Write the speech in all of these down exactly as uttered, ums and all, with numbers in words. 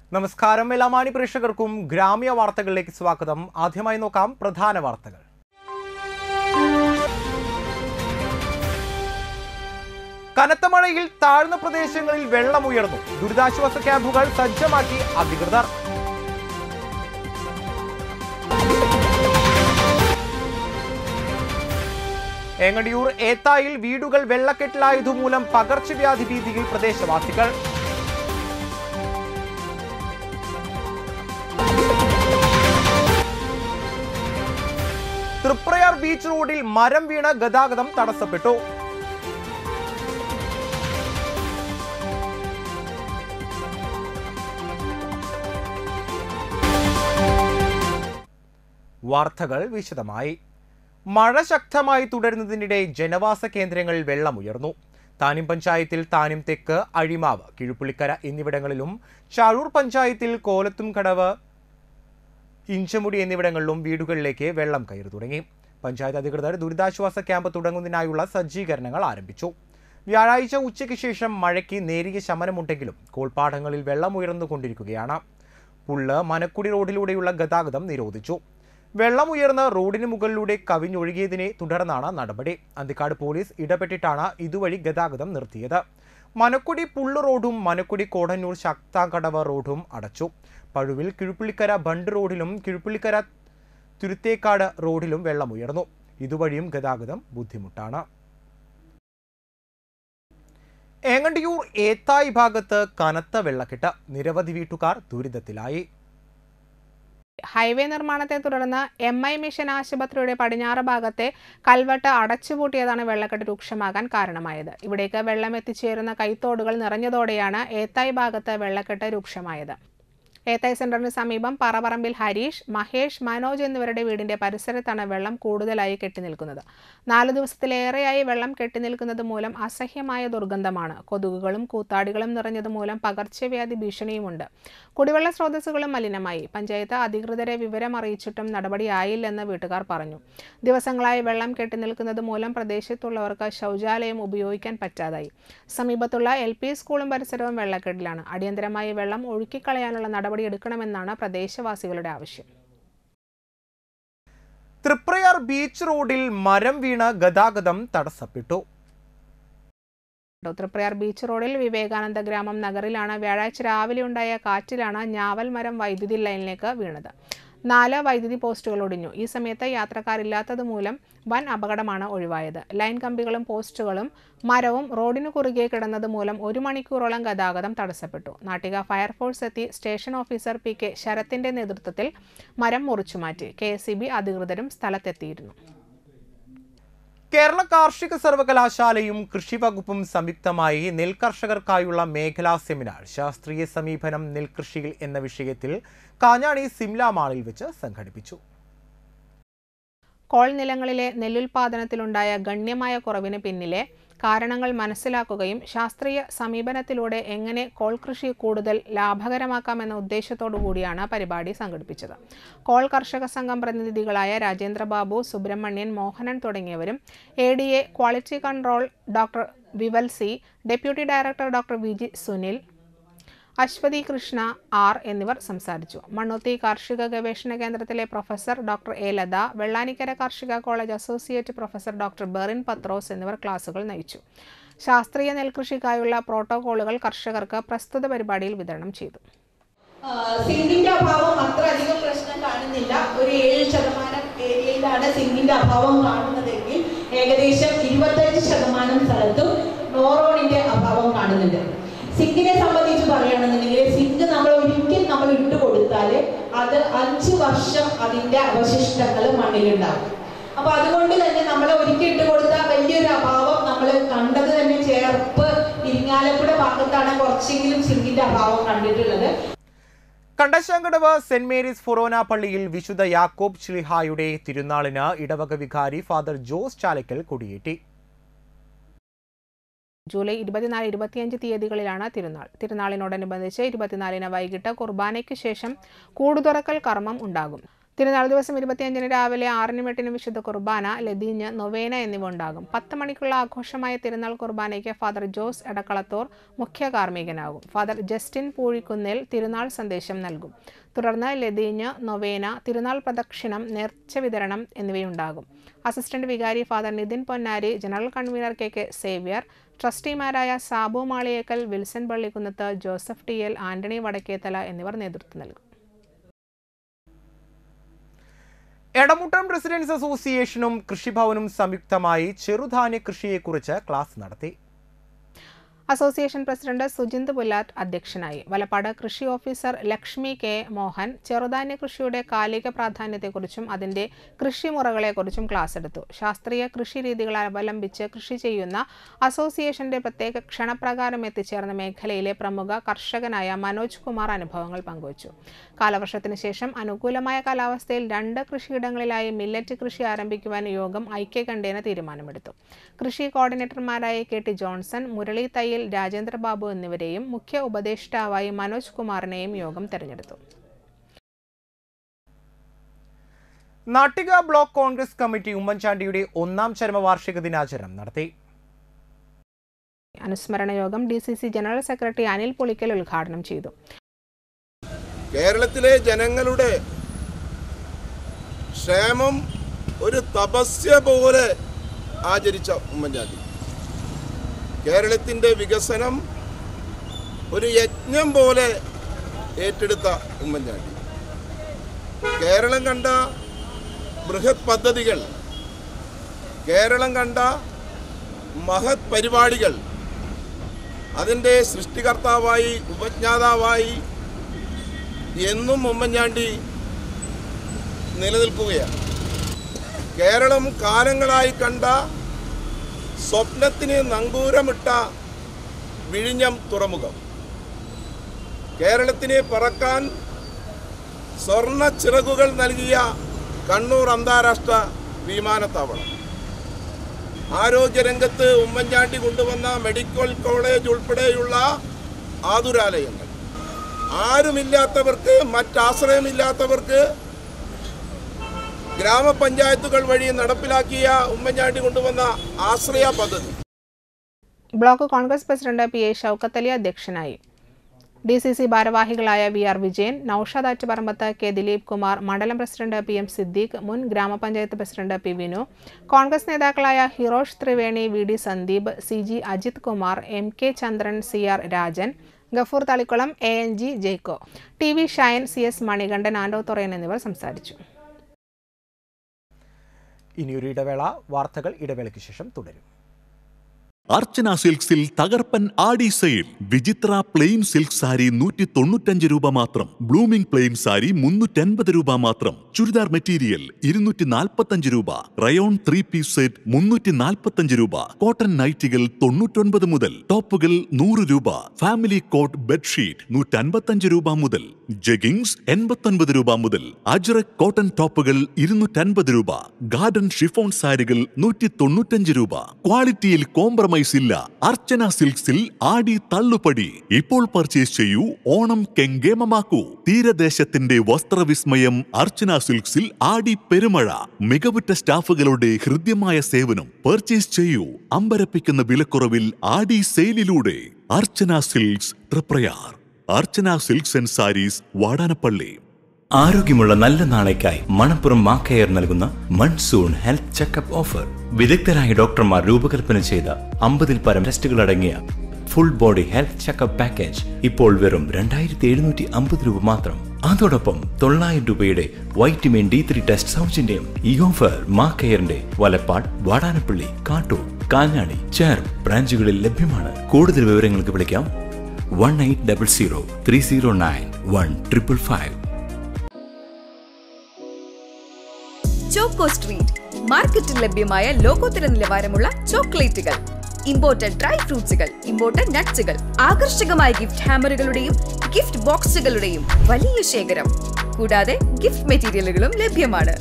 നമസ്കാരം എല്ലാ മാന്യ പ്രേക്ഷകർക്കും ഗ്രാമീയ വാർത്തകളിലേക്ക് സ്വാഗതം. ആദ്യമായി നോക്കാം പ്രധാന വാർത്തകൾ. കനത്ത മഴയിൽ താഴ്ന്ന പ്രദേശങ്ങളിൽ വെള്ളമുയർന്നു. ദുരിതാശ്വാസ ക്യാമ്പുകൾ സജ്ജമാക്കി അധികൃതർ. ഏങ്ങണ്ടിയൂർ ഏത്തായിൽ വീടുകൾ വെള്ളക്കെട്ടിലായതുമൂലം പകർച്ചവ്യാധി ഭീതിയിൽ പ്രദേശവാസികൾ. തൃപ്രയാർ ബീച്ച് റോഡിൽ മരം വീണ് ഗതാഗതം തടസ്സപ്പെട്ടു. വാർത്തകൾ വിശദമായി. മഴ ശക്തമായി തുടരുന്നതിനിടെ ജനവാസ കേന്ദ്രങ്ങളിൽ വെള്ളമുയർന്നു. താനിം പഞ്ചായത്തിൽ താനിം തെക്ക്, അഴിമാവ്, കിഴുപ്പുള്ളിക്കര എന്നിവിടങ്ങളിലും ചാഴൂർ പഞ്ചായത്തിൽ കോലത്തുംകടവ്, ഇഞ്ചമുടി എന്നിവിടങ്ങളിലും വീടുകളിലേക്ക് വെള്ളം കയറി തുടങ്ങി. പഞ്ചായത്ത് അധികൃതർ ദുരിതാശ്വാസ ക്യാമ്പ് തുടങ്ങുന്നതിനായുള്ള സജ്ജീകരണങ്ങൾ ആരംഭിച്ചു. വ്യാഴാഴ്ച ഉച്ചയ്ക്ക് ശേഷം മഴയ്ക്ക് നേരിയ ശമനമുണ്ടെങ്കിലും കോൾപ്പാടങ്ങളിൽ വെള്ളം ഉയർന്നുകൊണ്ടിരിക്കുകയാണ്. പുള്ള് മനക്കുടി റോഡിലൂടെയുള്ള ഗതാഗതം നിരോധിച്ചു. വെള്ളം ഉയർന്ന് റോഡിന് മുകളിലൂടെ കവിഞ്ഞൊഴുകിയതിനെ തുടർന്നാണ് നടപടി. അന്തിക്കാട് പോലീസ് ഇടപെട്ടിട്ടാണ് ഇതുവഴി ഗതാഗതം നിർത്തിയത്. മനക്കുടി പുള്ളു റോഡും മനക്കുടി കോടന്നൂർ ശക്താങ്കടവ് റോഡും അടച്ചു. പഴുവിൽ കിഴുപ്പുള്ളിക്കര ബണ്ട് റോഡിലും കിഴുപ്പുള്ളിക്കര തുരുത്തേക്കാട് റോഡിലും വെള്ളമുയർന്നു. ഇതുവഴിയും ഗതാഗതം ബുദ്ധിമുട്ടാണ്. ഏങ്ങണ്ടിയൂർ ഏത്തായി ഭാഗത്ത് കനത്ത വെള്ളക്കെട്ട്. നിരവധി വീട്ടുകാർ ദുരിതത്തിലായി. ഹൈവേ നിർമ്മാണത്തെ തുടർന്ന് എം ഐ മിഷൻ ആശുപത്രിയുടെ പടിഞ്ഞാറ് ഭാഗത്തെ കൽവട്ട് അടച്ചുപൂട്ടിയതാണ് വെള്ളക്കെട്ട് രൂക്ഷമാകാൻ കാരണമായത്. ഇവിടേക്ക് വെള്ളം എത്തിച്ചേരുന്ന കൈത്തോടുകൾ നിറഞ്ഞതോടെയാണ് ഏത്തായി ഭാഗത്ത് വെള്ളക്കെട്ട് രൂക്ഷമായത്. ഏത്തായി സെന്ററിന് സമീപം പറപറമ്പിൽ ഹരീഷ്, മഹേഷ്, മനോജ് എന്നിവരുടെ വീടിന്റെ പരിസരത്താണ് വെള്ളം കൂടുതലായി കെട്ടിനിൽക്കുന്നത്. നാലു ദിവസത്തിലേറെയായി വെള്ളം കെട്ടിനിൽക്കുന്നത് മൂലം അസഹ്യമായ ദുർഗന്ധമാണ്. കൊതുകുകളും കൂത്താടികളും നിറഞ്ഞത് മൂലം പകർച്ചവ്യാധി ഭീഷണിയുമുണ്ട്. കുടിവെള്ള സ്രോതസ്സുകളും മലിനമായി. പഞ്ചായത്ത് അധികൃതരെ വിവരം അറിയിച്ചിട്ടും നടപടിയായില്ലെന്ന് വീട്ടുകാർ പറഞ്ഞു. ദിവസങ്ങളായി വെള്ളം കെട്ടിനിൽക്കുന്നത് മൂലം പ്രദേശത്തുള്ളവർക്ക് ശൗചാലയം ഉപയോഗിക്കാൻ പറ്റാതായി. സമീപത്തുള്ള എൽ പി സ്കൂളും പരിസരവും വെള്ളക്കെട്ടിലാണ്. അടിയന്തരമായി വെള്ളം ഒഴുക്കിക്കളയാനുള്ള നടപടി എടുക്കണമെന്നാണ് പ്രദേശവാസികളുടെ ആവശ്യം. തൃപ്രയാർ ബീച്ച് റോഡിൽ മരം വീണ് ഗതാഗതം തടസ്സപ്പെട്ടു. തൃപ്രയാർ ബീച്ച് റോഡിൽ വിവേകാനന്ദ ഗ്രാമം നഗറിലാണ് വ്യാഴാഴ്ച രാവിലെ ഉണ്ടായ കാറ്റിലാണ് ഞാവൽ മരം വൈദ്യുതി ലൈനിലേക്ക് വീണത്. നാല് വൈദ്യുതി പോസ്റ്റുകൾ ഒടിഞ്ഞു. ഈ സമയത്ത് യാത്രക്കാരില്ലാത്തത് മൂലം വൻ അപകടമാണ് ഒഴിവായത്. ലൈൻ കമ്പികളും പോസ്റ്റുകളും മരവും റോഡിനു കുറുകെ കിടന്നത് മൂലം ഒരു മണിക്കൂറോളം ഗതാഗതം തടസ്സപ്പെട്ടു. നാട്ടിക ഫയർഫോഴ്സ് എത്തി സ്റ്റേഷൻ ഓഫീസർ പി കെ ശരത്തിന്റെ നേതൃത്വത്തിൽ മരം മുറിച്ചുമാറ്റി. കെ എസ് ഇ ബി അധികൃതരും സ്ഥലത്തെത്തിയിരുന്നു. കേരള കാർഷിക സർവകലാശാലയും കൃഷി വകുപ്പും സംയുക്തമായി നെൽകർഷകർക്കായുള്ള മേഖലാ സെമിനാർ ശാസ്ത്രീയ സമീപനം നെൽകൃഷിയിൽ എന്ന വിഷയത്തിൽ കാഞ്ഞാണി സിംല മാളിൽ വെച്ച് സംഘടിപ്പിച്ചു. കോൾ നിലങ്ങളിലെ നെല്ലുൽപാദനത്തിലുണ്ടായ ഗണ്യമായ കുറവിന് പിന്നിലെ കാരണങ്ങൾ മനസ്സിലാക്കുകയും ശാസ്ത്രീയ സമീപനത്തിലൂടെ എങ്ങനെ കോൾ കൃഷി കൂടുതൽ ലാഭകരമാക്കാമെന്ന ഉദ്ദേശത്തോടു കൂടിയാണ് പരിപാടി സംഘടിപ്പിച്ചത്. കോൾ കർഷക സംഘം പ്രതിനിധികളായ രാജേന്ദ്രബാബു, സുബ്രഹ്മണ്യൻ, മോഹനൻ തുടങ്ങിയവരും A D A quality control doctor Vivel C, deputy director doctor V G Sunil, Aswathy Krishna R എന്നിവർ സംസാരിച്ചു. മണ്ണുത്തി കാർഷിക ഗവേഷണ കേന്ദ്രത്തിലെ professor doctor A Latha, Vellanikkara കാർഷിക college associate professor doctor Berin Pathrose എന്നിവർ ക്ലാസുകൾ നയിച്ചു. ശാസ്ത്രീയ നെൽകൃഷിക്കായുള്ള പ്രോട്ടോകോളുകൾ കർഷകർക്ക് പ്രസ്തുത പരിപാടിയിൽ വിതരണം ചെയ്തു. സിങ്കിന്റെ അഭാവം അത്ര അധികം പ്രശ്നം കാണുന്നില്ല. ഒരു ഏഴ് ശതമാനം ഏരിയയിലാണ് സിങ്കിന്റെ അഭാവം കാണുന്നതെങ്കിൽ ഏകദേശം ഇരുപത്തഞ്ച് ശതമാനം സ്ഥലത്തും നോറോണിന്റെ അഭാവം കാണുന്നുണ്ട്. സിങ്കിനെ സംബന്ധിച്ച് പറയുകയാണെന്നുണ്ടെങ്കിൽ സിങ്ക് നമ്മൾ ഒരിക്കൽ നമ്മൾ ഇട്ട് കൊടുത്താൽ അത് അഞ്ച് വർഷം അതിന്റെ അവശിഷ്ടങ്ങൾ മണ്ണിലുണ്ടാവും. അപ്പൊ അതുകൊണ്ട് തന്നെ നമ്മൾ ഒരിക്കൽ ഇട്ട് കൊടുത്താൽ വലിയൊരു അഭാവം നമ്മൾ കണ്ടത് തന്നെ ചേർപ്പ് ഇരിങ്ങാലക്കുട ഭാഗത്താണ് കുറച്ചെങ്കിലും സിങ്കിന്റെ അഭാവം കണ്ടിട്ടുള്ളത്. കണ്ടശങ്കടവ് സെന്റ് മേരീസ് ഫൊറോന പള്ളിയിൽ വിശുദ്ധ യാക്കോബ് ശ്ലീഹായുടെ തിരുനാളിന് ഇടവക വികാരി ഫാദർ ജോസ് ചാലക്കൽ കൊടിയേറ്റി. ജൂലൈ ഇരുപത്തിനാല് ഇരുപത്തിയഞ്ച് തീയതികളിലാണ് തിരുനാൾ. തിരുനാളിനോടനുബന്ധിച്ച് ഇരുപത്തിനാലിന് വൈകിട്ട് കുർബാനയ്ക്ക് ശേഷം കൂടുതുറക്കൽ കർമ്മം ഉണ്ടാകും. തിരുനാൾ ദിവസം ഇരുപത്തിയഞ്ചിന് രാവിലെ ആറിനും എട്ടിനും വിശുദ്ധ കുർബാന, ലതീഞ്ഞ്, നൊവേന എന്നിവ ഉണ്ടാകും. പത്ത് മണിക്കുള്ള ആഘോഷമായ തിരുനാൾ കുർബാനയ്ക്ക് ഫാദർ ജോസ് എടക്കളത്തൂർ മുഖ്യ കാർമ്മികനാകും. ഫാദർ ജസ്റ്റിൻ പൂഴിക്കുന്നിൽ തിരുനാൾ സന്ദേശം നൽകും. തുടർന്ന് ലതീഞ്ഞ്, നൊവേന, തിരുനാൾ പ്രദക്ഷിണം, നേർച്ച വിതരണം എന്നിവയുണ്ടാകും. അസിസ്റ്റന്റ് വികാരി father Nithin Ponnari, general convener K K Xavier, ട്രസ്റ്റിമാരായ Sabu Maliyekkal, Wilson Pallikkunnath, Joseph T L, Antony Vadakkethala എന്നിവർ നേതൃത്വം നൽകും. എടമുട്ടം റെസിഡൻസ് അസോസിയേഷനും കൃഷിഭവനും സംയുക്തമായി ചെറുധാന്യ കൃഷിയെക്കുറിച്ച് ക്ലാസ് നടത്തി. അസോസിയേഷൻ പ്രസിഡന്റ് സുജിന്ത് പുല്ലാറ്റ് അധ്യക്ഷനായി. വലപ്പാട് കൃഷി ഓഫീസർ ലക്ഷ്മി കെ മോഹൻ ചെറുധാന്യ കൃഷിയുടെ കാലിക പ്രാധാന്യത്തെക്കുറിച്ചും അതിന്റെ കൃഷിമുറകളെക്കുറിച്ചും ക്ലാസ് എടുത്തു. ശാസ്ത്രീയ കൃഷി രീതികൾ അവലംബിച്ച് കൃഷി ചെയ്യുന്ന അസോസിയേഷന്റെ പ്രത്യേക ക്ഷണപ്രകാരം എത്തിച്ചേർന്ന മേഖലയിലെ പ്രമുഖ കർഷകനായ മനോജ് കുമാർ അനുഭവങ്ങൾ പങ്കുവച്ചു. കാലവർഷത്തിന് ശേഷം അനുകൂലമായ കാലാവസ്ഥയിൽ രണ്ട് കൃഷിയിടങ്ങളിലായി മില്ലറ്റ് കൃഷി ആരംഭിക്കുവാൻ യോഗം ഐക്യകണ്ഠേന തീരുമാനമെടുത്തു. കൃഷി കോർഡിനേറ്റർമാരായ K T Johnson, Murali Thayyil, Rajendrababu എന്നിവരെയും മുഖ്യ ഉപദേഷ്ടാവായി മനോജ് കുമാറിനെയും യോഗം തെരഞ്ഞെടുത്തു. നാട്ടിക ബ്ലോക്ക് കോൺഗ്രസ് കമ്മിറ്റി ഉമ്മൻചാണ്ടിയുടെ ഒന്നാം ചരമവാർഷിക ദിനാചരണം നടത്തി. അനുസ്മരണ യോഗം D C C general secretary Anil Pulikkal ഉദ്ഘാടനം ചെയ്തു. കേരളത്തിലെ ജനങ്ങളുടെ ക്ഷേമം ഒരു തപസ്യ പോലെ ആചരിച്ച ഉമ്മൻചാണ്ടി, കേരളത്തിൻ്റെ വികസനം ഒരു യജ്ഞം പോലെ ഏറ്റെടുത്ത ഉമ്മൻചാണ്ടി, കേരളം കണ്ട ബൃഹത് പദ്ധതികൾ, കേരളം കണ്ട മഹത് പരിപാടികൾ, അതിൻ്റെ സൃഷ്ടികർത്താവായി ഉപജ്ഞാതാവായി എന്നും ഉമ്മൻചാണ്ടി നിലനിൽക്കുകയാണ്. കേരളം കാലങ്ങളായി കണ്ട സ്വപ്നത്തിന് നങ്കൂരമിട്ട വിഴിഞ്ഞം തുറമുഖം, കേരളത്തിന് പറക്കാൻ സ്വർണ്ണ ചിറകുകൾ നൽകിയ കണ്ണൂർ അന്താരാഷ്ട്ര വിമാനത്താവളം, ആരോഗ്യരംഗത്ത് ഉമ്മൻചാണ്ടി കൊണ്ടുവന്ന മെഡിക്കൽ കോളേജ് ഉൾപ്പെടെയുള്ള ആതുരാലയങ്ങൾ, ആരുമില്ലാത്തവർക്ക് മറ്റാശ്രയമില്ലാത്തവർക്ക് ഗ്രാമപഞ്ചായത്തുകൾ വഴി നടപ്പിലാക്കിയ ഉമ്മൻചാണ്ടി കൊണ്ടുവന്ന ആശ്രയ പദ്ധതി. Block Congress president P A Shoukath Ali അധ്യക്ഷനായി. ഡി സി സി ഭാരവാഹികളായ V R Vijayan, Naushad Attuparambath, K Dileep Kumar, മണ്ഡലം പ്രസിഡന്റ് പി എം സിദ്ദീഖ്, മുൻ ഗ്രാമപഞ്ചായത്ത് പ്രസിഡന്റ് പി വിനു, കോൺഗ്രസ് നേതാക്കളായ Hirosh Triveni, V D Sandeep, C G Ajith Kumar, M K Chandran, C R Rajan, Gafoor Thalikulam, A N G Jaicko, T V Shine, C S Manikandan, Ando Thorayan എന്നിവർ സംസാരിച്ചു. ഇനിയൊരു ഇടവേള. വാർത്തകൾ ഇടവേളയ്ക്ക് ശേഷം തുടരും. അർച്ചന സിൽക്സിൽ തകർപ്പൻ ആടി സെയിൽ. വിചിത്ര പ്ലെയിൻ സിൽക്ക് സാരി നൂറ്റി തൊണ്ണൂറ്റഞ്ച് രൂപ മാത്രം. ബ്ലൂമിംഗ് പ്ലെയിൻ സാരി മുന്നൂറ്റൻപത് രൂപ മാത്രം. ചുരിദാർ മെറ്റീരിയൽ ഇരുന്നൂറ്റി നാൽപ്പത്തഞ്ച് രൂപ. റയോൺ ത്രീ പീസ് സെറ്റ് മുന്നൂറ്റി നാൽപ്പത്തഞ്ച് രൂപ. കോട്ടൺ നൈറ്റികൾ തൊണ്ണൂറ്റൊൻപത് മുതൽ. ടോപ്പുകൾ നൂറ് രൂപ. ഫാമിലി കോട്ട് ബെഡ്ഷീറ്റ് നൂറ്റൻപത്തഞ്ച് രൂപ മുതൽ. ജഗിങ്സ് എൺപത്തൊൻപത് രൂപ മുതൽ. അജ്രക് കോട്ടൺ ടോപ്പുകൾ ഇരുന്നൂറ്റൻപത് രൂപ. ഗാർഡൻ ഷിഫോൺ സാരികൾ നൂറ്റി തൊണ്ണൂറ്റഞ്ച് രൂപ. ക്വാളിറ്റിയിൽ കോംപ്രമൈസ് ഇല്ല. അർച്ചന സിൽക്സിൽ ആടി തള്ളുപടി. ഇപ്പോൾ പർച്ചേസ് ചെയ്യൂ, ഓണം കെങ്കേമമാക്കൂ. തീരദേശത്തിന്റെ വസ്ത്രവിസ്മയം അർച്ചന സിൽക്സിൽ ആടി പെരുമഴ. മികവുറ്റ സ്റ്റാഫുകളുടെ ഹൃദ്യമായ സേവനം. പർച്ചേസ് ചെയ്യൂ അമ്പരപ്പിക്കുന്ന വിലക്കുറവിൽ ആടി സെയിലിലൂടെ. Archana silks Triprayar. Archana silks and sarees, Vadanappally. ആരോഗ്യമുള്ള നല്ല നാളേക്കായി മണപ്പുറം മാക്കയർ നൽകുന്ന മൺസൂൺ ഹെൽത്ത് ചെക്കപ്പ് ഓഫർ. വിദഗ്ധരായ ഡോക്ടർമാർ രൂപകൽപ്പന ചെയ്ത അമ്പതിൽ പരം ടെസ്റ്റുകൾ അടങ്ങിയ full body health checkup package ഇപ്പോൾ വെറും രണ്ടായിരത്തി എഴുന്നൂറ്റി അമ്പത് രൂപ മാത്രം. അതോടൊപ്പം തൊള്ളായിരം രൂപയുടെ വൈറ്റമിൻ ഡി ത്രീ ടെസ്റ്റ് സൗജന്യം. ഈ ഓഫർ മാക്കയറിന്റെ വലപ്പാട്, വാടാനപ്പള്ളി, കാട്ടൂർ, കാഞ്ഞാണി, ചേർ ബ്രാഞ്ചുകളിൽ ലഭ്യമാണ്. കൂടുതൽ വിവരങ്ങൾക്ക് വിളിക്കാം one eight double zero three zero nine one triple five. Choco Street മാർക്കറ്റിൽ ലഭ്യമായ ലോകോത്തര നിലവാരമുള്ള ചോക്ലേറ്റുകൾ, ഇമ്പോർട്ടഡ് ഡ്രൈ ഫ്രൂട്ട്സുകൾ, ഇമ്പോർട്ടഡ് നട്ട്സുകൾ, ആകർഷകമായ ഗിഫ്റ്റ് ഹാമറുകളുടെയും ഗിഫ്റ്റ് ബോക്സുകളുടെയും വലിയ ശേഖരം. കൂടാതെ ഗിഫ്റ്റ് മെറ്റീരിയലുകളും ലഭ്യമാണ്.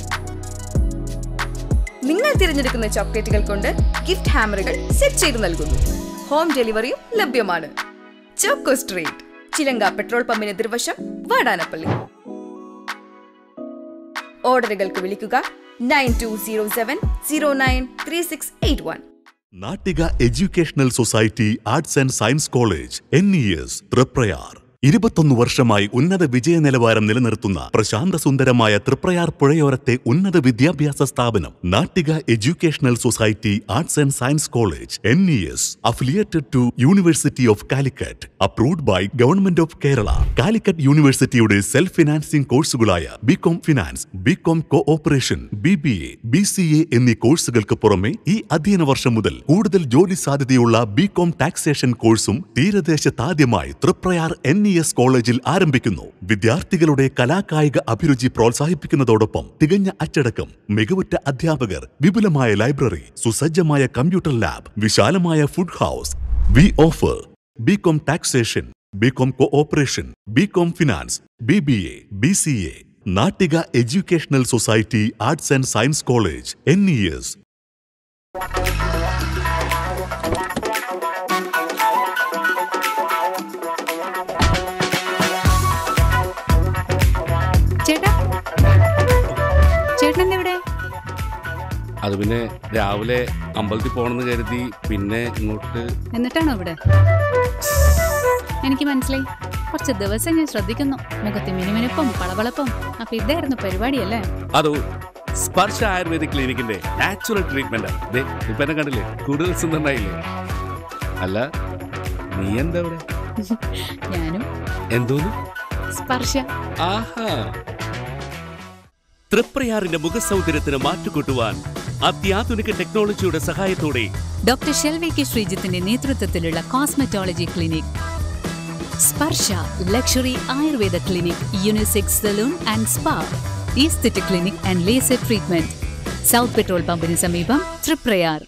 നിങ്ങൾ തിരഞ്ഞെടുക്കുന്ന ചോക്ലേറ്റുകൾ കൊണ്ട് ഗിഫ്റ്റ് ഹാമറുകൾ സെറ്റ് ചെയ്ത് നൽകുന്നു. ഹോം ഡെലിവറിയും ലഭ്യമാണ്. ചോക്കോ സ്ട്രീറ്റ്, ചിലങ്ക പെട്രോൾ പമ്പിന് എതിർവശം, വാടാനപ്പള്ളി. ഓർഡറുകൾക്ക് വിളിക്കുക nine two zero seven zero nine three six eight one. Nattika educational society arts and science college N E S Triprayar ഇരുപത്തൊന്ന് വർഷമായി ഉന്നത വിജയ നിലവാരം നിലനിർത്തുന്ന പ്രശാന്ത സുന്ദരമായ തൃപ്രയാർ പുഴയോരത്തെ ഉന്നത വിദ്യാഭ്യാസ സ്ഥാപനം Nattika educational society arts and science college N E S affiliated to university of Calicut, approved by government of Kerala. Calicut യൂണിവേഴ്സിറ്റിയുടെ സെൽഫ് ഫിനാൻസിംഗ് കോഴ്സുകളായ B Com finance, B Com cooperation, B B A, B C A എന്നീ കോഴ്സുകൾക്ക് പുറമെ ഈ അധ്യയന വർഷം മുതൽ കൂടുതൽ ജോലി സാധ്യതയുള്ള ബികോം ടാക്സേഷൻ കോഴ്സും തീരദേശത്താദ്യമായി തൃപ്രയാർ എൻ ഇ എസ് കോളേജിൽ ആരംഭിക്കുന്നു. വിദ്യാർത്ഥികളുടെ കലാകായിക അഭിരുചി പ്രോത്സാഹിപ്പിക്കുന്നതോടൊപ്പം തികഞ്ഞ അച്ചടക്കം, മികവുറ്റ അധ്യാപകർ, വിപുലമായ ലൈബ്രറി, സുസജ്ജമായ കമ്പ്യൂട്ടർ ലാബ്, വിശാലമായ food house. We offer B Com taxation, B Com cooperation, B Com finance, B B A, B C A. Nattika educational society arts and science college N E S. അത് പിന്നെ രാവിലെ അമ്പലത്തിൽ പോകണമെന്ന് കരുതി പിന്നെ ഇങ്ങോട്ട്. എന്നിട്ടാണോ ഇവിടെ? എനിക്ക് മനസ്സിലായി. കുറച്ച് ദിവസം ഞാൻ ശ്രദ്ധിക്കുന്നു. മുഖത്തെ മിനുമിനുപ്പം പളവളപ്പം. അപ്പൊ ഇതായിരുന്നു പരിപാടിയല്ലേ? അതോ സ്പർശ ആയുർവേദിക് ക്ലിനിക്കിന്റെ നാച്ചുറൽ ട്രീറ്റ്മെന്റ്. ഇപ്പൊ എന്നെ കണ്ടില്ലേ, കൂടുതൽ സുന്ദരനായില്ലേ? അല്ല, നീ എന്താ ഇവിടെ? ഞാനും. എന്തോന്നു? സ്പർശ. ആഹാ. തൃപ്രയാറിന്റെ മുഖസൗന്ദര്യത്തിന് മാറ്റുകൂട്ടുവാൻ അത്യാധുനിക ടെക്നോളജിയുടെ സഹായത്തോടെ ഡോക്ടർ ഷെൽവി കെ ശ്രീജിത്തിന്റെ നേതൃത്വത്തിലുള്ള cosmetology clinic Sparsha luxury Ayurveda clinic, unisex salon and spa, aesthetic clinic and laser treatment, south petrol പമ്പിന് സമീപം, തൃപ്രയാർ.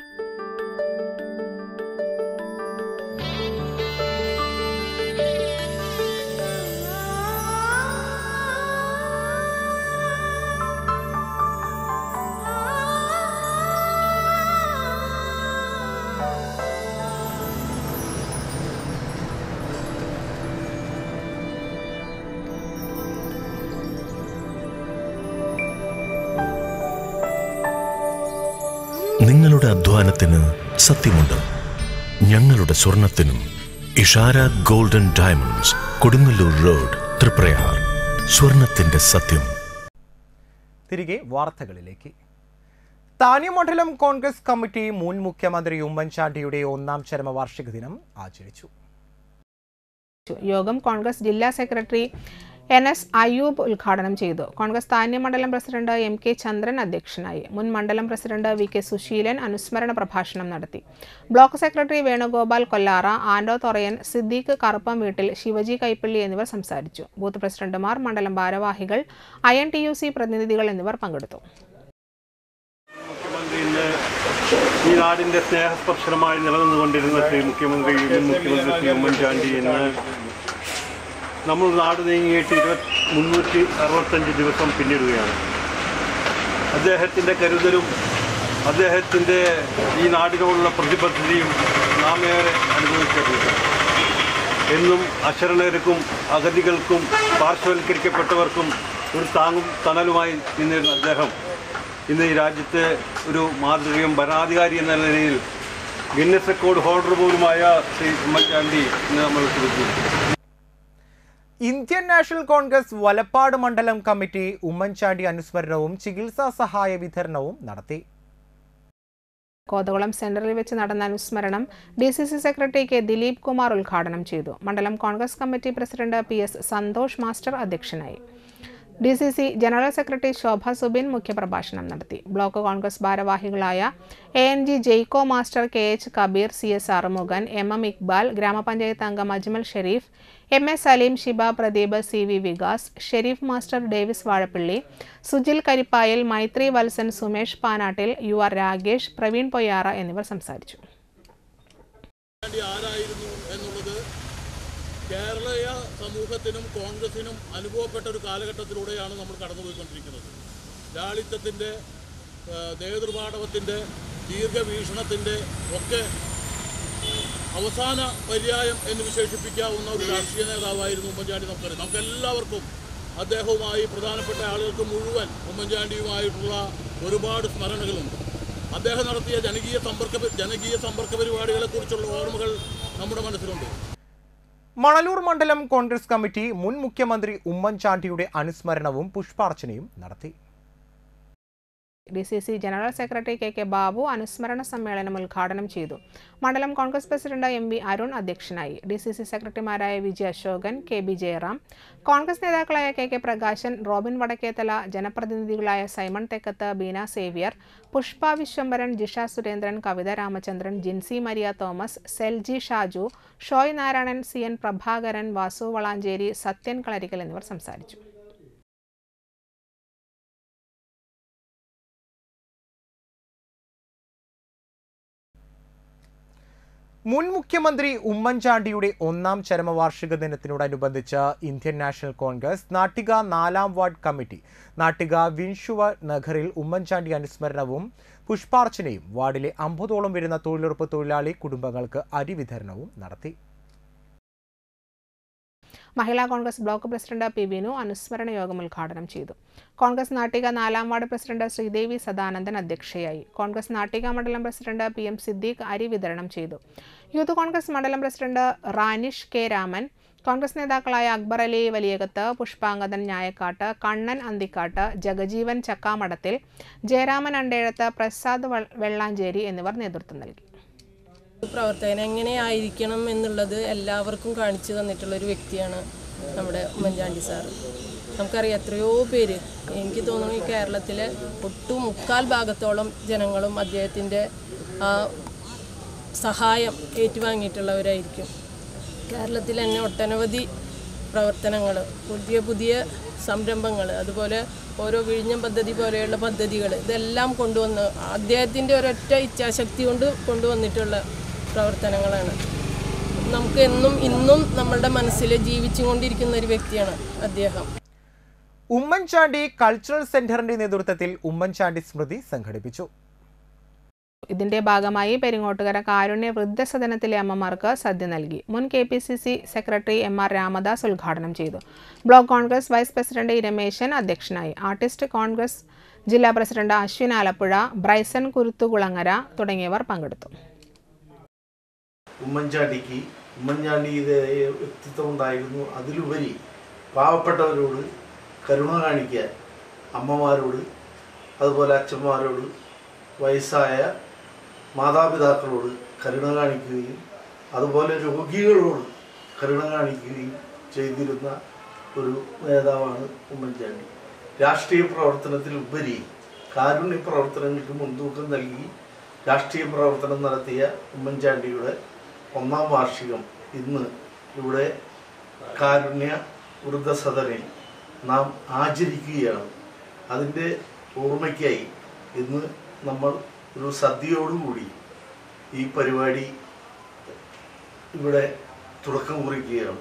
നിങ്ങളുടെ അധ്വാനത്തിന് സത്യമുണ്ട്. ഞങ്ങളുടെ സ്വർണത്തിനും. Ishara golden diamonds, Kodungallur road, Triprayar. സ്വർണത്തിന്റെ സത്യം. തിരികെ വാർത്തകളിലേക്ക്. താന്യം മണ്ഡലം കോൺഗ്രസ് കമ്മിറ്റി മുൻ മുഖ്യമന്ത്രി ഉമ്മൻചാണ്ടിയുടെ ഒന്നാം ചരമവാർഷിക ദിനം ആചരിച്ചു. യോഗം കോൺഗ്രസ് ജില്ലാ സെക്രട്ടറി എൻ എസ് അയ്യൂബ് ഉദ്ഘാടനം ചെയ്തു. കോൺഗ്രസ് താന്യം മണ്ഡലം പ്രസിഡന്റ് എം കെ ചന്ദ്രൻ അധ്യക്ഷനായി. മുൻ മണ്ഡലം പ്രസിഡന്റ് വി കെ സുശീലൻ അനുസ്മരണ പ്രഭാഷണം നടത്തി. ബ്ലോക്ക് സെക്രട്ടറി വേണുഗോപാൽ കൊല്ലാറ, ആൻഡോ തൊറയൻ, സിദ്ദീഖ് കറുപ്പം വീട്ടിൽ, ശിവജി കൈപ്പള്ളി എന്നിവർ സംസാരിച്ചു. ബൂത്ത് പ്രസിഡന്റുമാർ, മണ്ഡലം ഭാരവാഹികൾ, I N T U C പ്രതിനിധികൾ എന്നിവർ പങ്കെടുത്തു. ഈ നാടിന്റെ സ്നേഹസ്പർശനമായി നിലനിന്നുകൊണ്ടിരുന്ന ശ്രീ മുഖ്യമന്ത്രി മുഖ്യമന്ത്രി ശ്രീ ഉമ്മൻചാണ്ടി ഇന്ന് നമ്മൾ നാട് നീങ്ങിയിട്ട് ഇരുപത്തി മുന്നൂറ്റി അറുപത്തഞ്ച് ദിവസം പിന്നിടുകയാണ്. അദ്ദേഹത്തിൻ്റെ കരുതലും അദ്ദേഹത്തിൻ്റെ ഈ നാടിനോടുള്ള പ്രതിബദ്ധതയും നാം ഏറെ അനുഭവിച്ചിട്ടുണ്ട്. എന്നും അശരണർക്കും അഗതികൾക്കും പാർശ്വവൽക്കരിക്കപ്പെട്ടവർക്കും ഒരു താങ്ങും തണലുമായി നിന്നിരുന്ന അദ്ദേഹം ഇന്ന് ഈ രാജ്യത്തെ ഒരു മാതൃകയും ഭരണാധികാരി എന്ന നിലയിൽ Guinness record holder പോലുമായ Shri Oommen Chandy ഇന്ന് നമ്മൾ കൊടുക്കുന്നു. ഇന്ത്യൻ നാഷണൽ കോൺഗ്രസ് വലപ്പാട് മണ്ഡലം കമ്മിറ്റി ഉമ്മൻചാണ്ടി അനുസ്മരണവും ചികിത്സാ സഹായ വിതരണവും നടത്തി. കോതകുളം സെന്ററിൽ വെച്ച് നടന്ന അനുസ്മരണം D C C secretary K Dileep Kumar ഉദ്ഘാടനം ചെയ്തു. മണ്ഡലം Congress committee president P S Santhosh master അധ്യക്ഷനായി. D C C general secretary Shobha Subin മുഖ്യപ്രഭാഷണം നടത്തി. ബ്ലോക്ക് കോൺഗ്രസ് ഭാരവാഹികളായ A N G Jaiko master, K H Kabeer, C S Arumukhan, M M Iqbal, ഗ്രാമപഞ്ചായത്ത് അംഗം Ajmal Sherif, M A Saleem, Shiba Pradeep, C V Vikas, Sherif master, Davis Vazhappilly, Sujil Karippayil, Maithri Valsan, Sumesh Panattil, U R Ragesh, Praveen Poyyara എന്നിവർ സംസാരിച്ചു. കേരളീയ സമൂഹത്തിനും കോൺഗ്രസിനും അനുഭവപ്പെട്ട ഒരു കാലഘട്ടത്തിലൂടെയാണ് നമ്മൾ കടന്നുപോയിക്കൊണ്ടിരിക്കുന്നത്. ലാളിത്യത്തിൻ്റെ, നേതൃപാടവത്തിൻ്റെ, ദീർഘവീക്ഷണത്തിൻ്റെ ഒക്കെ അവസാന പര്യായം എന്ന് വിശേഷിപ്പിക്കാവുന്ന ഒരു രാഷ്ട്രീയ നേതാവായിരുന്നു ഉമ്മൻചാണ്ടി. നമുക്കറിയാം, നമുക്കെല്ലാവർക്കും അദ്ദേഹവുമായി പ്രധാനപ്പെട്ട ആളുകൾക്ക് മുഴുവൻ ഉമ്മൻചാണ്ടിയുമായിട്ടുള്ള ഒരുപാട് സ്മരണകളുണ്ട്. അദ്ദേഹം നടത്തിയ ജനകീയ സമ്പർക്ക ജനകീയ സമ്പർക്ക പരിപാടികളെക്കുറിച്ചുള്ള ഓർമ്മകൾ നമ്മുടെ മനസ്സിലുണ്ട്. മണലൂർ മണ്ഡലം കോൺഗ്രസ് കമ്മിറ്റി മുൻ മുഖ്യമന്ത്രി ഉമ്മൻചാണ്ടിയുടെ അനുസ്മരണവും പുഷ്പാർച്ചനയും നടത്തി. D C C general secretary K K Babu അനുസ്മരണ സമ്മേളനം ഉദ്ഘാടനം ചെയ്തു. മണ്ഡലം Congress president M V Arun അധ്യക്ഷനായി. ഡി സി സി സെക്രട്ടറിമാരായ വിജയ അശോകൻ, കെ ബി ജയറാം, കോൺഗ്രസ് നേതാക്കളായ കെ കെ പ്രകാശൻ, റോബിൻ വടക്കേത്തല, ജനപ്രതിനിധികളായ സൈമൺ തെക്കത്ത്, ബീന സേവ്യർ, പുഷ്പ വിശ്വംഭരൻ, ജിഷ സുരേന്ദ്രൻ, കവിത രാമചന്ദ്രൻ, ജിൻസി മരിയ തോമസ്, സെൽജി ഷാജു, ഷോയ് നാരായണൻ, സി എൻ പ്രഭാകരൻ, വാസു വളാഞ്ചേരി, സത്യൻ കളരിക്കൽ എന്നിവർ സംസാരിച്ചു. മുൻ മുഖ്യമന്ത്രി ഉമ്മൻചാണ്ടിയുടെ ഒന്നാം ചരമവാർഷിക ദിനത്തിനോടനുബന്ധിച്ച് ഇന്ത്യൻ നാഷണൽ കോൺഗ്രസ് നാട്ടിക നാലാം വാർഡ് കമ്മിറ്റി നാട്ടിക വിൻഷുവ നഗറിൽ ഉമ്മൻചാണ്ടി അനുസ്മരണവും പുഷ്പാർച്ചനയും വാർഡിലെ അമ്പതോളം വരുന്ന തൊഴിലുറപ്പ് തൊഴിലാളി കുടുംബങ്ങൾക്ക് അരി വിതരണവും നടത്തി. Mahila Congress block president P Vinu അനുസ്മരണ യോഗം ഉദ്ഘാടനം ചെയ്തു. കോൺഗ്രസ് നാട്ടിക നാലാം വാർഡ് പ്രസിഡന്റ് ശ്രീദേവി സദാനന്ദൻ അധ്യക്ഷയായി. കോൺഗ്രസ് നാട്ടിക മണ്ഡലം പ്രസിഡന്റ് പി എം സിദ്ദീഖ് അരി വിതരണം ചെയ്തു. യൂത്ത് കോൺഗ്രസ് മണ്ഡലം പ്രസിഡന്റ് റാനിഷ് കെ രാമൻ, കോൺഗ്രസ് നേതാക്കളായ അക്ബർ അലി വലിയകത്ത്, പുഷ്പാങ്കദൻ ഞായക്കാട്ട്, കണ്ണൻ അന്തിക്കാട്ട്, ജഗജീവൻ ചക്കാമടത്തിൽ, ജയരാമൻ അണ്ടേഴത്ത്, പ്രസാദ് വെള്ളാഞ്ചേരി എന്നിവർ നേതൃത്വം നൽകി. പ്രവർത്തകൻ എങ്ങനെയായിരിക്കണം എന്നുള്ളത് എല്ലാവർക്കും കാണിച്ചു തന്നിട്ടുള്ളൊരു വ്യക്തിയാണ് നമ്മുടെ ഉമ്മൻചാണ്ടി സാറ്. നമുക്കറിയാം എത്രയോ പേര്, എനിക്ക് തോന്നുന്നു ഈ കേരളത്തിലെ ഒട്ടും മുക്കാൽ ഭാഗത്തോളം ജനങ്ങളും അദ്ദേഹത്തിൻ്റെ ആ സഹായം ഏറ്റുവാങ്ങിയിട്ടുള്ളവരായിരിക്കും. കേരളത്തിൽ തന്നെ ഒട്ടനവധി പ്രവർത്തനങ്ങൾ, പുതിയ പുതിയ സംരംഭങ്ങൾ, അതുപോലെ ഓരോ വിഴിഞ്ഞം പദ്ധതി പോലെയുള്ള പദ്ധതികൾ, ഇതെല്ലാം കൊണ്ടുവന്ന് അദ്ദേഹത്തിൻ്റെ ഒരൊറ്റ ഇച്ഛാശക്തി കൊണ്ട് കൊണ്ടുവന്നിട്ടുള്ള പ്രവർത്തനങ്ങളാണ്. നമുക്ക് എന്നും ഇന്നും നമ്മളുടെ മനസ്സിൽ ജീവിച്ചുകൊണ്ടിരിക്കുന്ന ഒരു വ്യക്തിയാണ് അദ്ദേഹം. ഉമ്മൻചാണ്ടി കൾച്ചറൽ സെന്ററിന്റെ നേതൃത്വത്തിൽ ഉമ്മൻചാണ്ടി സ്മൃതി സംഘടിപ്പിച്ചു. ഇതിന്റെ ഭാഗമായി പെരിങ്ങോട്ടുകര കാരുണ്യ വൃദ്ധസദനത്തിലെ അമ്മമാർക്ക് സദ്യ നൽകി. മുൻ K P C C secretary M R Ramadas ഉദ്ഘാടനം ചെയ്തു. Block Congress vice president Rameshan അധ്യക്ഷനായി. ആർട്ടിസ്റ്റ് കോൺഗ്രസ് ജില്ലാ പ്രസിഡന്റ് അശ്വിൻ ആലപ്പുഴ, ബ്രൈസൺ കുരുത്തുകുളങ്ങര തുടങ്ങിയവർ പങ്കെടുത്തു. ഉമ്മൻചാണ്ടിക്ക് ഉമ്മൻചാണ്ടിയുടെ വ്യക്തിത്വം ഉണ്ടായിരുന്നു. അതിലുപരി പാവപ്പെട്ടവരോട് കരുണ കാണിക്കാൻ അമ്മമാരോട്, അതുപോലെ അച്ഛന്മാരോട്, വയസ്സായ മാതാപിതാക്കളോട് കരുണ കാണിക്കുകയും അതുപോലെ രോഗികളോട് കരുണ കാണിക്കുകയും ചെയ്തിരുന്ന ഒരു നേതാവാണ് ഉമ്മൻചാണ്ടി. രാഷ്ട്രീയ പ്രവർത്തനത്തിലുപരി കാരുണ്യ പ്രവർത്തനങ്ങൾക്ക് മുൻതൂക്കം നൽകി രാഷ്ട്രീയ പ്രവർത്തനം നടത്തിയ ഉമ്മൻചാണ്ടിയുടെ ഒന്നാം വാർഷികം ഇന്ന് ഇവിടെ കാരുണ്യ വൃദ്ധസദനിൽ നാം ആചരിക്കുകയാണ്. അതിൻ്റെ ഓർമ്മയ്ക്കായി ഇന്ന് നമ്മൾ ഒരു സദ്യയോടുകൂടി ഈ പരിപാടി ഇവിടെ തുടക്കം കുറിക്കുകയാണ്.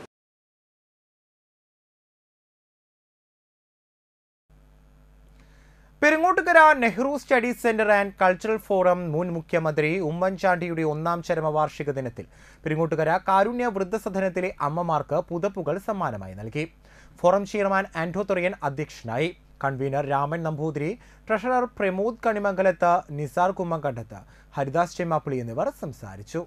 Peringottukara Nehru studies centre and cultural forum മുൻ മുഖ്യമന്ത്രി ഉമ്മൻചാണ്ടിയുടെ ഒന്നാം ചരമവാർഷിക ദിനത്തിൽ പെരിങ്ങോട്ടുകര കാരുണ്യ വൃദ്ധസദനത്തിലെ അമ്മമാർക്ക് പുതപ്പുകൾ സമ്മാനമായി നൽകി. ഫോറം ചെയർമാൻ ആന്റോ തൊറിയൻ അധ്യക്ഷനായി. കൺവീനർ രാമൻ നമ്പൂതിരി, ട്രഷറർ പ്രമോദ് കണിമംഗലത്ത്, നിസാർ കുമ്മങ്കണ്ടത്ത്, ഹരിദാസ് ചെമ്മാപ്പുളി എന്നിവർ സംസാരിച്ചു.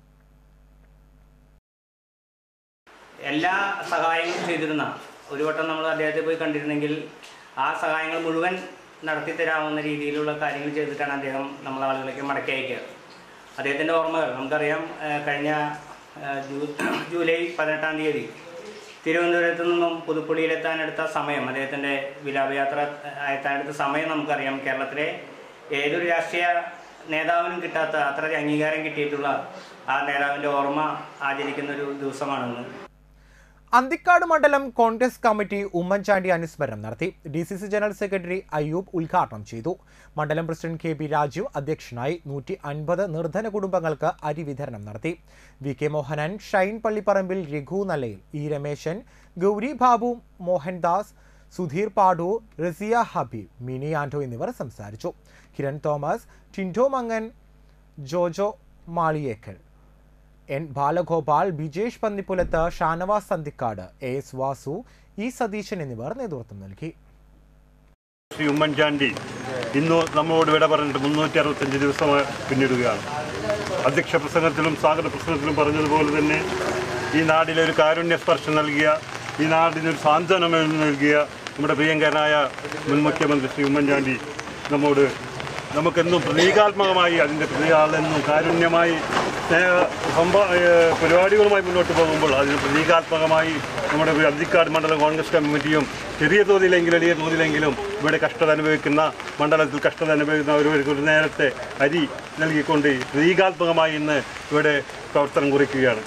എല്ലാ സഹായങ്ങളും ചെയ്തിരുന്ന ഒരു വട്ടം നമ്മൾ അദ്ദേഹത്തെ പോയി കണ്ടിരുന്നെങ്കിൽ ആ സഹായങ്ങൾ മുഴുവൻ നടത്തി തരാവുന്ന രീതിയിലുള്ള കാര്യങ്ങൾ ചെയ്തിട്ടാണ് അദ്ദേഹം നമ്മളെ ആളുകളിലേക്ക് മടക്കി അയക്കുക. അദ്ദേഹത്തിൻ്റെ ഓർമ്മകൾ നമുക്കറിയാം. കഴിഞ്ഞ ജൂലൈ പതിനെട്ടാം തീയതി തിരുവനന്തപുരത്ത് നിന്നും പുതുപ്പള്ളിയിലെത്താനെടുത്ത സമയം, അദ്ദേഹത്തിൻ്റെ വിലാപയാത്ര എത്താനെടുത്ത സമയം നമുക്കറിയാം. കേരളത്തിലെ ഏതൊരു രാഷ്ട്രീയ നേതാവിനും കിട്ടാത്ത അത്ര അംഗീകാരം കിട്ടിയിട്ടുള്ള ആ നേതാവിൻ്റെ ഓർമ്മ ആചരിക്കുന്ന ഒരു ദിവസമാണെന്ന്. അന്തിക്കാട് മണ്ഡലം കോൺഗ്രസ് കമ്മിറ്റി ഉമ്മൻചാണ്ടി അനുസ്മരണം നടത്തി. D C C general secretary Ayyub ഉദ്ഘാടനം ചെയ്തു. മണ്ഡലം പ്രസിഡന്റ് കെ ബി രാജീവ് അധ്യക്ഷനായി. നൂറ്റി അൻപത് നിർധന കുടുംബങ്ങൾക്ക് അരി വിതരണം നടത്തി. V K Mohanan, Shine Pallipparambil, Raghu Nallayil, E Rameshan, Gauri Babu, Mohandas, Sudheer Padu, Razia Habib, Mini Anto എന്നിവർ സംസാരിച്ചു. കിരൺ തോമസ്, ടിൻഡോ മങ്ങൻ, Jojo Maliyekkal, N Balagopal, Bijesh Pannippulath, Shanavas Santhikkad, A S Vasu, E Satheesan എന്നിവർ നേതൃത്വം നൽകി. ശ്രീ ഉമ്മൻചാണ്ടി ഇന്ന് നമ്മളോട് വിട പറഞ്ഞിട്ട് മുന്നൂറ്റി അറുപത്തഞ്ച് ദിവസം പിന്നിടുകയാണ്. അധ്യക്ഷ പ്രസംഗത്തിലും സ്വാഗത പ്രസംഗത്തിലും പറഞ്ഞതുപോലെ തന്നെ ഈ നാടിലെ ഒരു കാരുണ്യ സ്പർശം നൽകിയ, ഈ നാടിനൊരു സാന്ത്വനം നൽകിയ നമ്മുടെ പ്രിയങ്കരനായ മുൻ മുഖ്യമന്ത്രി ശ്രീ ഉമ്മൻചാണ്ടി നമ്മോട് നമുക്കെന്നും പ്രതീകാത്മകമായി അതിൻ്റെ പ്രതിയാളെന്നും കാരുണ്യമായി സ്നേഹ സംഭ പരിപാടികളുമായി മുന്നോട്ട് പോകുമ്പോൾ അതിന് പ്രതീകാത്മകമായി നമ്മുടെ അന്തിക്കാട് മണ്ഡലം കോൺഗ്രസ് കമ്മിറ്റിയും ചെറിയ തോതിലെങ്കിലും വലിയ തോതിലെങ്കിലും ഇവിടെ കഷ്ടത അനുഭവിക്കുന്ന മണ്ഡലത്തിൽ കഷ്ടത അനുഭവിക്കുന്ന ഒരുവർക്ക് ഒരു നേരത്തെ അരി നൽകിക്കൊണ്ട് പ്രതീകാത്മകമായി ഇന്ന് ഇവിടെ പ്രവർത്തനം കുറിക്കുകയാണ്.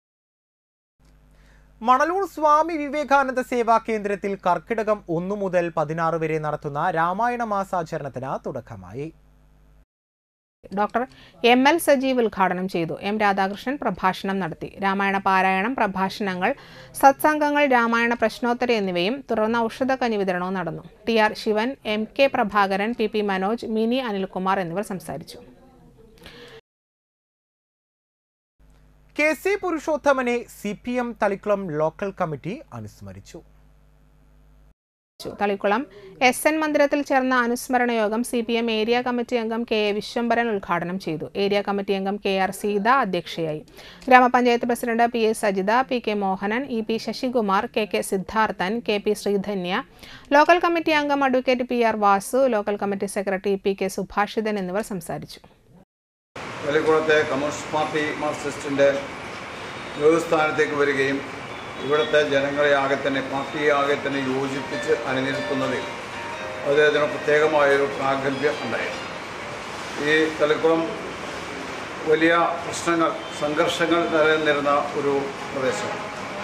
മണലൂർ സ്വാമി വിവേകാനന്ദ സേവാ കേന്ദ്രത്തിൽ കർക്കിടകം ഒന്നു മുതൽ പതിനാറ് വരെ നടത്തുന്ന രാമായണ മാസാചരണത്തിന് തുടക്കമായി. ഡോക്ടർ എം എൽ സജീവ് ഉദ്ഘാടനം ചെയ്തു. എം രാധാകൃഷ്ണൻ പ്രഭാഷണം നടത്തി. രാമായണ പാരായണം, പ്രഭാഷണങ്ങൾ, സത്സംഗങ്ങൾ, രാമായണ പ്രശ്നോത്തരി എന്നിവയും തുടർന്ന് ഔഷധക്കഞ്ഞി വിതരണവും നടന്നു. T R Shivan, M K Prabhakaran, P P Manoj, Mini Anilkumar എന്നിവർ സംസാരിച്ചു. കെ സി പുരുഷോത്തമനെ C P M Thalikulam local committee അനുസ്മരിച്ചു. തളിക്കുളം എസ് എൻ മന്ദിരത്തിൽ ചേർന്ന അനുസ്മരണ യോഗം C P M area committee അംഗം കെ എ വിശ്വംഭരൻ ഉദ്ഘാടനം ചെയ്തു. ഏരിയ കമ്മിറ്റി അംഗം കെ ആർ സീത അധ്യക്ഷയായി. ഗ്രാമപഞ്ചായത്ത് president P S Sajitha, P K Mohanan, E P Sasikumar, K K Siddharthan, K P Sreedhanya, local committee അംഗം advocate P R Vasu, local committee secretary P K Subhashithan എന്നിവർ സംസാരിച്ചു. തളിക്കുളത്തെ communist party മാർക്സിസ്റ്റിൻ്റെ നേതൃസ്ഥാനത്തേക്ക് വരികയും ഇവിടുത്തെ ജനങ്ങളെ ആകെ തന്നെ പാർട്ടിയെ ആകെ തന്നെ യോജിപ്പിച്ച് അണിനിരത്തുന്നതിൽ അദ്ദേഹത്തിന് പ്രത്യേകമായൊരു പ്രാഗൽഭ്യം ഉണ്ടായിരുന്നു. ഈ തളിക്കുളം വലിയ പ്രശ്നങ്ങൾ, സംഘർഷങ്ങൾ നിലനിന്നിരുന്ന ഒരു പ്രദേശമാണ്.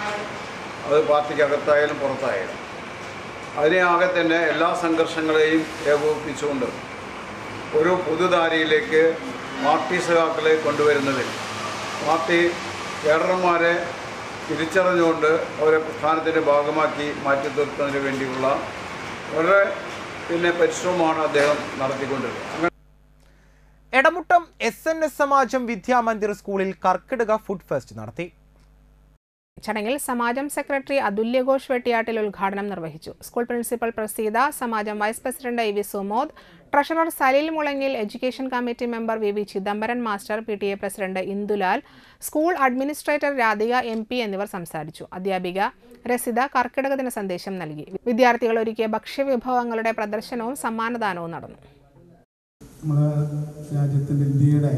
അത് പാർട്ടിക്കകത്തായാലും പുറത്തായാലും അതിനെ ആകെ തന്നെ എല്ലാ സംഘർഷങ്ങളെയും ഏകോപിപ്പിച്ചുകൊണ്ട് ഒരു പൊതുധാരയിലേക്ക് പാർട്ടി സഖാക്കളെ കൊണ്ടുവരുന്നതിൽ പാർട്ടി കേഡർമാരെ തിരിച്ചറിഞ്ഞുകൊണ്ട് അവരെ പ്രസ്ഥാനത്തിൻ്റെ ഭാഗമാക്കി മാറ്റി തീർക്കുന്നതിന് വേണ്ടിയുള്ള വളരെ പിന്നെ പരിശ്രമമാണ് അദ്ദേഹം നടത്തിക്കൊണ്ടിരുന്നത്. Edamuttam S N S Samajam Vidyamandir സ്കൂളിൽ കർക്കിടക ഫുഡ് ഫെസ്റ്റ് നടത്തി. ചടങ്ങിൽ സമാജം സെക്രട്ടറി അതുല്യ ഘോഷ് വെട്ടിയാട്ടിൽ ഉദ്ഘാടനം നിർവഹിച്ചു. School principal Praseetha, Samajam vice president E V Sumod, treasurer Saleel Mulangil, education committee member V V Chidambaran master, P T A president Indulal, school administrator Radhika M P എന്നിവർ സംസാരിച്ചു. അധ്യാപിക രസിത കർക്കിടക ദിന സന്ദേശം നൽകി. വിദ്യാർത്ഥികൾ ഒരുക്കിയ ഭക്ഷ്യവിഭവങ്ങളുടെ പ്രദർശനവും സമ്മാനദാനവും നടന്നു. നമ്മുടെ രാജ്യത്തിൻ്റെ ഇന്ത്യയുടെ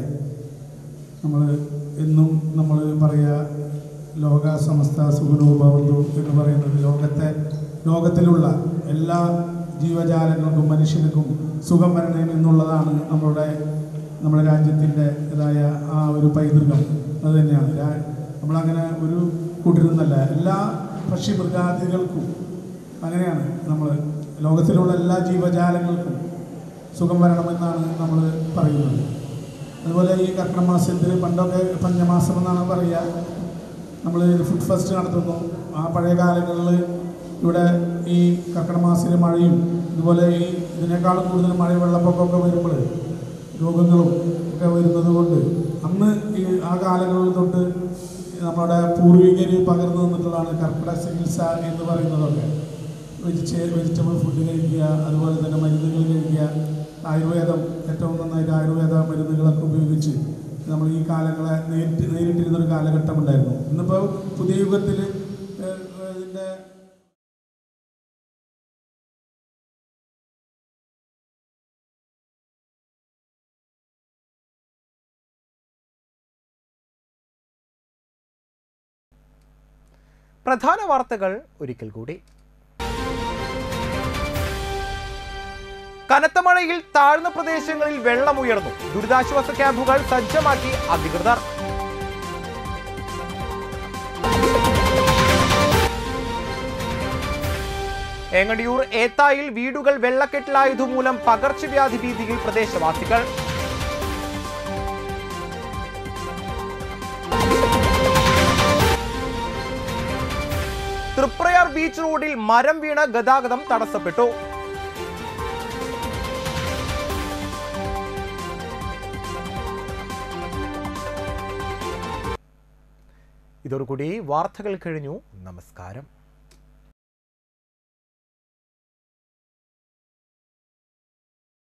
നമ്മൾ എന്നും നമ്മൾ പറയുക ലോക സമസ്ത സുഖനോ ഭവന്തു എന്ന് പറയുന്നത് ലോകത്തെ ലോകത്തിലുള്ള എല്ലാ ജീവജാലങ്ങൾക്കും മനുഷ്യർക്കും സുഖം വരണം എന്നുള്ളതാണ് നമ്മളുടെ നമ്മുടെ രാജ്യത്തിൻ്റെ ഇതായ ആ ഒരു പൈതൃകം. അത് തന്നെയാണ് നമ്മളങ്ങനെ ഒരു കൂട്ടിരുന്നല്ല, എല്ലാ പക്ഷി മൃഗാദികൾക്കും അങ്ങനെയാണ് നമ്മൾ ലോകത്തിലുള്ള എല്ലാ ജീവജാലങ്ങൾക്കും സുഖം വരണമെന്നാണ് നമ്മൾ പറയുന്നത്. അതുപോലെ ഈ കർക്കിടക മാസത്തിൽ പണ്ടൊക്കെ പഞ്ഞമാസം എന്നാണ് പറയുക. നമ്മൾ ഫുഡ് ഫെസ്റ്റ് നടത്തുന്നു. ആ പഴയ കാലങ്ങളിൽ ഇവിടെ ഈ കർക്കിടക മാസത്തിലെ മഴയും ഇതുപോലെ ഈ ഇതിനേക്കാളും കൂടുതൽ മഴ വെള്ളപ്പൊക്കമൊക്കെ വരുമ്പോൾ രോഗങ്ങളും ഒക്കെ വരുന്നത് കൊണ്ട് അന്ന് ഈ ആ കാലങ്ങളിൽ തൊട്ട് നമ്മുടെ പൂർവികർ പകർന്നു തന്നിട്ടുള്ളതാണ് കർക്കിടക ചികിത്സ എന്ന് പറയുന്നതൊക്കെ. വെജിറ്റേ വെജിറ്റബിൾ ഫുഡ് കഴിക്കുക, അതുപോലെ തന്നെ മരുന്നുകൾ കഴിക്കുക, ആയുർവേദം ഏറ്റവും നന്നായിട്ട് ആയുർവേദ മരുന്നുകളൊക്കെ ഉപയോഗിച്ച് നമ്മൾ ഈ കാലങ്ങളെ നേരിട്ട് നേരിട്ടിരുന്നൊരു കാലഘട്ടം ഉണ്ടായിരുന്നു. ഇന്നിപ്പോൾ പുതിയ യുഗത്തിൽ ഇതിൻ്റെ പ്രധാന വാർത്തകൾ ഒരിക്കൽ കൂടി. കനത്ത മഴയിൽ താഴ്ന്ന പ്രദേശങ്ങളിൽ വെള്ളമുയർന്നു. ദുരിതാശ്വാസ ക്യാമ്പുകൾ സജ്ജമാക്കി അധികൃതർ. എങ്ങടിയൂർ ഏത്തായിൽ വീടുകൾ വെള്ളക്കെട്ടിലായതുമൂലം പകർച്ചവ്യാധി ഭീതിയിൽ പ്രദേശവാസികൾ. തൃപ്രയാർ ബീച്ച് റോഡിൽ മരം വീണ ഗതാഗതം തടസ്സപ്പെട്ടു. ഇതോടുകൂടി വാർത്തകൾ കഴിഞ്ഞു. നമസ്കാരം.